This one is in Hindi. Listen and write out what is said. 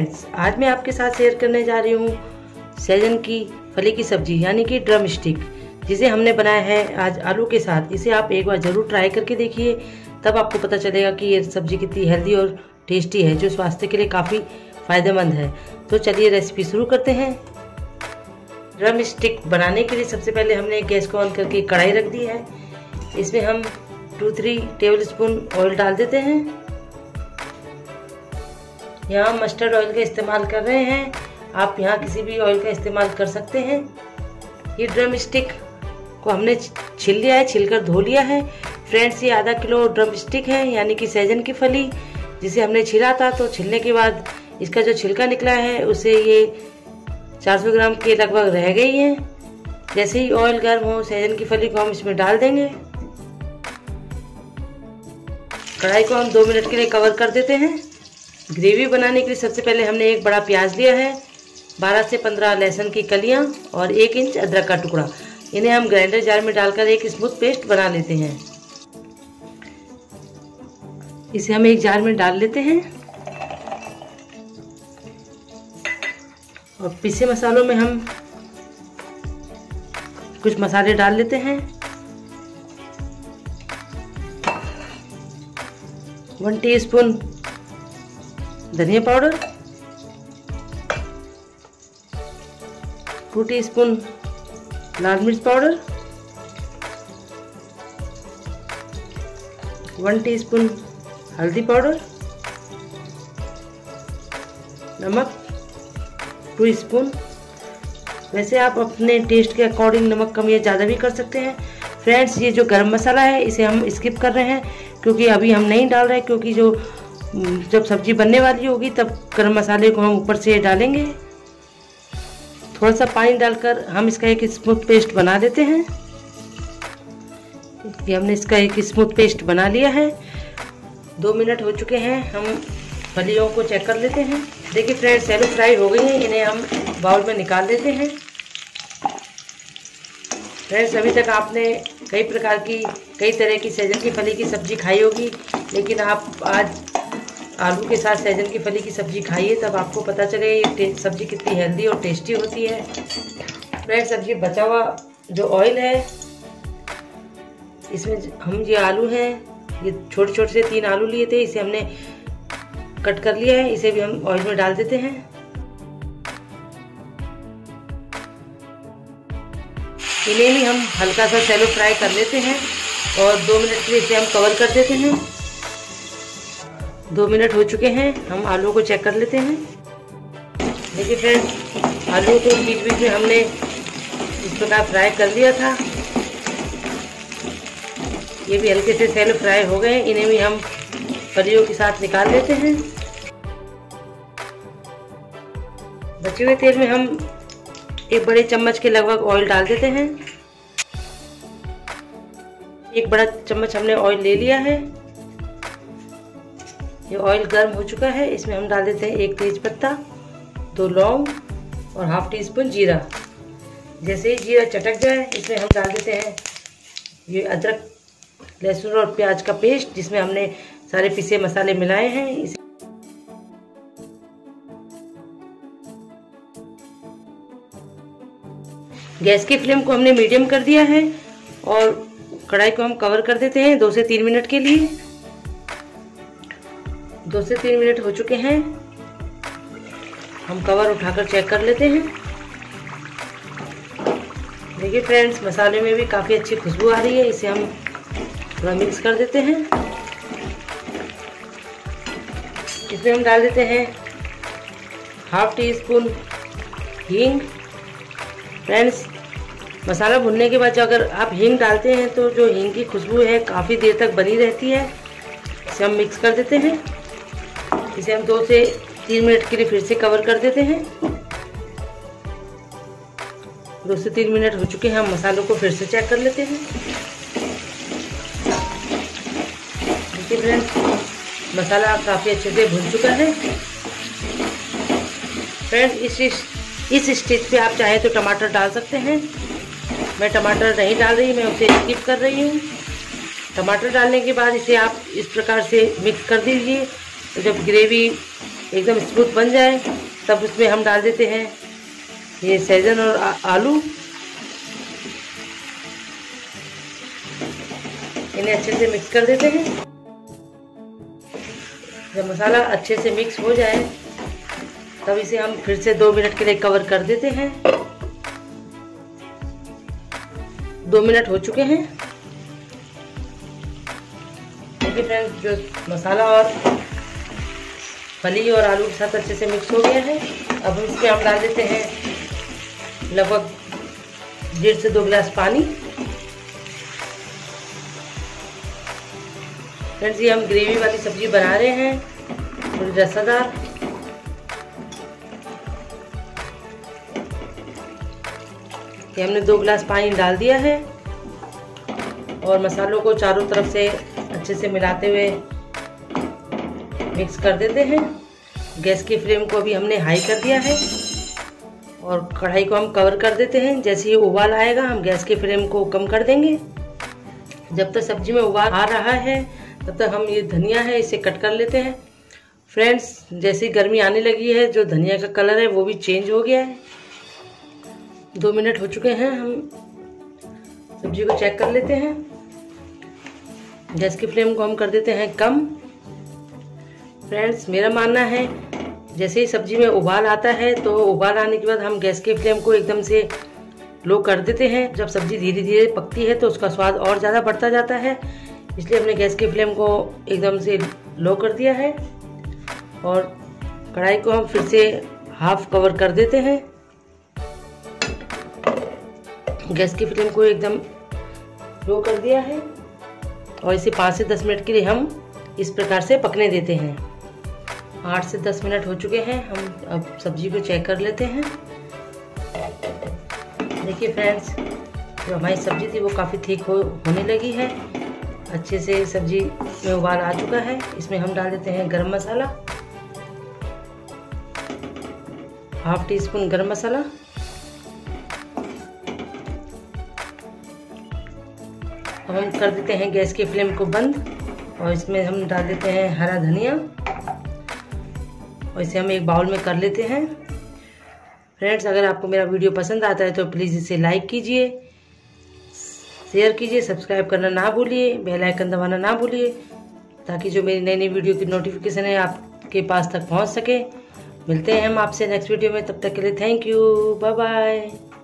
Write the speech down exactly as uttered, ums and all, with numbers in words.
फ्रेंड्स, आज मैं आपके साथ शेयर करने जा रही हूँ सहजन की फली की सब्जी यानी कि ड्रम स्टिक, जिसे हमने बनाया है आज आलू के साथ। इसे आप एक बार ज़रूर ट्राई करके देखिए, तब आपको पता चलेगा कि ये सब्जी कितनी हेल्दी और टेस्टी है, जो स्वास्थ्य के लिए काफ़ी फ़ायदेमंद है। तो चलिए रेसिपी शुरू करते हैं। ड्रम स्टिक बनाने के लिए सबसे पहले हमने गैस को ऑन करके कढ़ाई रख दी है। इसमें हम two three tablespoon oil डाल देते हैं। यहाँ मस्टर्ड ऑयल का इस्तेमाल कर रहे हैं, आप यहाँ किसी भी ऑयल का इस्तेमाल कर सकते हैं। ये ड्रम स्टिक को हमने छिल लिया है, छिलकर धो लिया है। फ्रेंड्स, ये आधा किलो ड्रम स्टिक है यानी कि सहजन की फली, जिसे हमने छिला था। तो छिलने के बाद इसका जो छिलका निकला है उसे ये चार सौ ग्राम के लगभग रह गई है। जैसे ही ऑयल गर्म हो, सहजन की फली को हम इसमें डाल देंगे। कढ़ाई को हम दो मिनट के लिए कवर कर देते हैं। ग्रेवी बनाने के लिए सबसे पहले हमने एक बड़ा प्याज लिया है, बारह से पंद्रह लहसुन की कलियां और एक इंच अदरक का टुकड़ा। इन्हें हम ग्राइंडर जार में डालकर एक स्मूथ पेस्ट बना लेते हैं। इसे हम एक जार में डाल लेते हैं और पिसे मसालों में हम कुछ मसाले डाल लेते हैं। वन टीस्पून धनिया पाउडर, टू टीस्पून लाल मिर्च पाउडर, वन टीस्पून हल्दी पाउडर, नमक टू स्पून। वैसे आप अपने टेस्ट के अकॉर्डिंग नमक कम या ज़्यादा भी कर सकते हैं। फ्रेंड्स, ये जो गरम मसाला है इसे हम स्किप कर रहे हैं, क्योंकि अभी हम नहीं डाल रहे, क्योंकि जो जब सब्जी बनने वाली होगी तब गरम मसाले को हम ऊपर से डालेंगे। थोड़ा सा पानी डालकर हम इसका एक स्मूथ पेस्ट बना देते हैं। ये हमने इसका एक स्मूथ पेस्ट बना लिया है। दो मिनट हो चुके हैं, हम फलियों को चेक कर लेते हैं। देखिए फ्रेंड्स, सैलो फ्राई हो गई हैं, इन्हें हम बाउल में निकाल लेते हैं। फ्रेंड्स, अभी तक आपने कई प्रकार की कई तरह की सहजन की फली की सब्जी खाई होगी, लेकिन आप आज आलू के साथ सहजन की फली की सब्जी खाइए, तब आपको पता चले ये सब्जी कितनी हेल्दी और टेस्टी होती है। फ्रेंड्स, सब्जी बचा हुआ जो ऑयल है, इसमें हम ये आलू हैं, ये छोटे छोटे से तीन आलू लिए थे, इसे हमने कट कर लिया है। इसे भी हम ऑयल में डाल देते हैं। इन्हें भी हम हल्का सा शैलो फ्राई कर लेते हैं और दो मिनट के लिए इसे हम कवर कर देते हैं। दो मिनट हो चुके हैं, हम आलू को चेक कर लेते हैं। देखिए फ्रेंड्स, आलू को बीच बीच में हमने इस प्रकार फ्राई कर लिया था। ये भी हल्के से शैलो फ्राई हो गए। इन्हें भी हम फलियों के साथ निकाल लेते हैं। बचे हुए तेल में हम एक बड़े चम्मच के लगभग ऑयल डाल देते हैं। एक बड़ा चम्मच हमने ऑयल ले लिया है। ये ऑयल गर्म हो चुका है, इसमें हम डाल देते हैं एक तेज पत्ता, दो लौंग और हाफ टी स्पून जीरा। जैसे ही जीरा चटक जाए, इसमें हम डाल देते हैं ये अदरक लहसुन और प्याज का पेस्ट, जिसमें हमने सारे पिसे मसाले मिलाए हैं। इसे गैस की फ्लेम को हमने मीडियम कर दिया है और कढ़ाई को हम कवर कर देते हैं दो से तीन मिनट के लिए। दो से तीन मिनट हो चुके हैं, हम कवर उठाकर चेक कर लेते हैं। देखिए फ्रेंड्स, मसाले में भी काफ़ी अच्छी खुशबू आ रही है। इसे हम थोड़ा मिक्स कर देते हैं। इसमें हम डाल देते हैं हाफ टी स्पून हींग। फ्रेंड्स, मसाला भुनने के बाद अगर आप हींग डालते हैं तो जो हींग की खुशबू है काफ़ी देर तक बनी रहती है। इसे हम मिक्स कर देते हैं। इसे हम दो से तीन मिनट के लिए फिर से कवर कर देते हैं। दो से तीन मिनट हो चुके हैं, हम मसालों को फिर से चेक कर लेते हैं। देखिए फ्रेंड्स, मसाला काफ़ी अच्छे से भुन चुका है। फ्रेंड्स, इस इस स्टेज पे आप चाहें तो टमाटर डाल सकते हैं। मैं टमाटर नहीं डाल रही, मैं उसे स्किप कर रही हूँ। टमाटर डालने के बाद इसे आप इस प्रकार से मिक्स कर दीजिए। तो जब ग्रेवी एकदम स्मूथ बन जाए तब उसमें हम डाल देते हैं ये सहजन और आ, आलू। इन्हें अच्छे से मिक्स कर देते हैं। जब मसाला अच्छे से मिक्स हो जाए तब इसे हम फिर से दो मिनट के लिए कवर कर देते हैं। दो मिनट हो चुके हैं। देखिए फ्रेंड्स, जो मसाला और फली और आलू के साथ अच्छे से मिक्स हो गया है। अब इसमें हम डाल देते हैं लगभग डेढ़ से दो गिलास पानी। फ्रेंड्स, ये हम ग्रेवी वाली सब्जी बना रहे हैं, थोड़ी रसादार। ये हमने दो गिलास पानी डाल दिया है और मसालों को चारों तरफ से अच्छे से मिलाते हुए मिक्स कर देते हैं। गैस की फ्लेम को अभी हमने हाई कर दिया है और कढ़ाई को हम कवर कर देते हैं। जैसे ही उबाल आएगा हम गैस की फ्लेम को कम कर देंगे। जब तक सब्जी में उबाल आ रहा है तब तक हम ये धनिया है इसे कट कर लेते हैं। फ्रेंड्स, जैसे गर्मी आने लगी है जो धनिया का कलर है वो भी चेंज हो गया है। दो मिनट हो चुके हैं। हम सब्जी को चेक कर लेते हैं। गैस की फ्लेम को हम कर देते हैं कम। फ्रेंड्स, मेरा मानना है जैसे ही सब्जी में उबाल आता है तो उबाल आने के बाद हम गैस की फ्लेम को एकदम से लो कर देते हैं। जब सब्जी धीरे धीरे पकती है तो उसका स्वाद और ज़्यादा बढ़ता जाता है, इसलिए हमने गैस की फ्लेम को एकदम से लो कर दिया है और कढ़ाई को हम फिर से हाफ कवर कर देते हैं। गैस की फ्लेम को एकदम लो कर दिया है और इसे पाँच से दस मिनट के लिए हम इस प्रकार से पकने देते हैं। आठ से दस मिनट हो चुके हैं। हम अब सब्जी को चेक कर लेते हैं। देखिए फ्रेंड्स, जो हमारी सब्जी थी वो काफ़ी ठीक हो होने लगी है। अच्छे से सब्जी में उबाल आ चुका है। इसमें हम डाल देते हैं गरम मसाला, हाफ टी स्पून गरम मसाला। अब हम कर देते हैं गैस की फ्लेम को बंद और इसमें हम डाल देते हैं हरा धनिया और इसे हम एक बाउल में कर लेते हैं। फ्रेंड्स, अगर आपको मेरा वीडियो पसंद आता है तो प्लीज़ इसे लाइक कीजिए, शेयर कीजिए, सब्सक्राइब करना ना भूलिए, बेल आइकन दबाना ना भूलिए, ताकि जो मेरी नई नई वीडियो की नोटिफिकेशन है आपके पास तक पहुंच सके। मिलते हैं हम आपसे नेक्स्ट वीडियो में। तब तक के लिए थैंक यू, बाय बाय।